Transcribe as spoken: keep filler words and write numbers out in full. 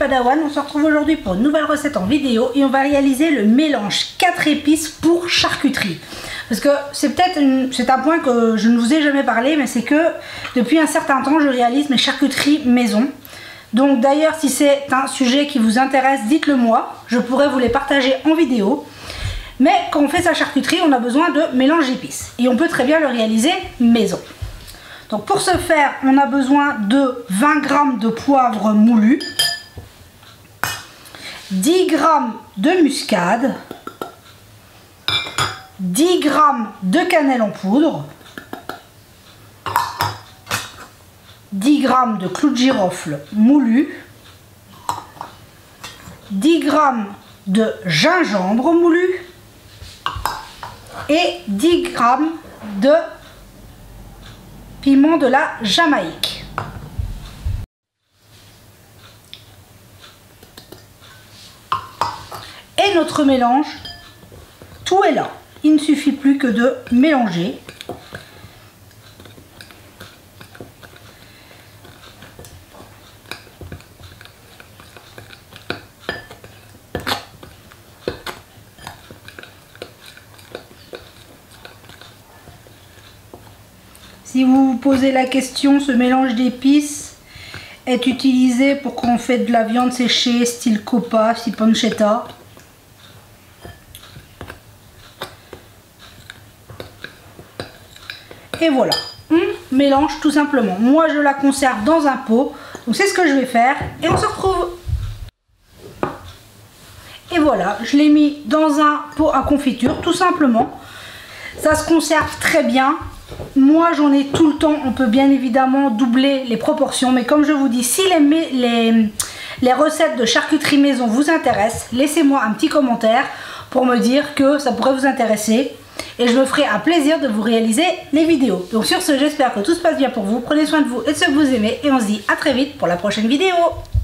Padawan, on se retrouve aujourd'hui pour une nouvelle recette en vidéo et on va réaliser le mélange quatre épices pour charcuterie. Parce que c'est peut-être c'est un point que je ne vous ai jamais parlé, mais c'est que depuis un certain temps je réalise mes charcuteries maison. Donc d'ailleurs si c'est un sujet qui vous intéresse, dites-le moi, je pourrais vous les partager en vidéo. Mais quand on fait sa charcuterie, on a besoin de mélange d'épices et on peut très bien le réaliser maison. Donc pour ce faire, on a besoin de vingt grammes de poivre moulu, dix grammes de muscade, dix grammes de cannelle en poudre, dix grammes de clou de girofle moulu, dix grammes de gingembre moulu et dix grammes de piment de la Jamaïque. Et notre mélange, tout est là. Il ne suffit plus que de mélanger. Si vous vous posez la question, ce mélange d'épices est utilisé pour quand on fait de la viande séchée, style copa, style pancetta. Et voilà, on mélange tout simplement. Moi, je la conserve dans un pot, donc c'est ce que je vais faire et on se retrouve. Et voilà, je l'ai mis dans un pot à confiture, tout simplement. Ça se conserve très bien. Moi j'en ai tout le temps, on peut bien évidemment doubler les proportions, mais comme je vous dis, si les, les, les recettes de charcuterie maison vous intéressent, laissez-moi un petit commentaire pour me dire que ça pourrait vous intéresser et je me ferai un plaisir de vous réaliser les vidéos. Donc sur ce, j'espère que tout se passe bien pour vous, prenez soin de vous et de ceux que vous aimez et on se dit à très vite pour la prochaine vidéo.